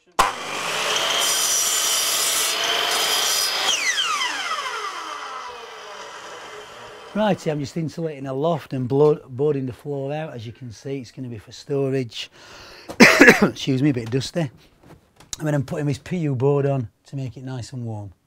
Right, I'm just insulating a loft and boarding the floor out. As you can see, it's going to be for storage. Excuse me, a bit dusty. And then I'm putting this PU board on to make it nice and warm.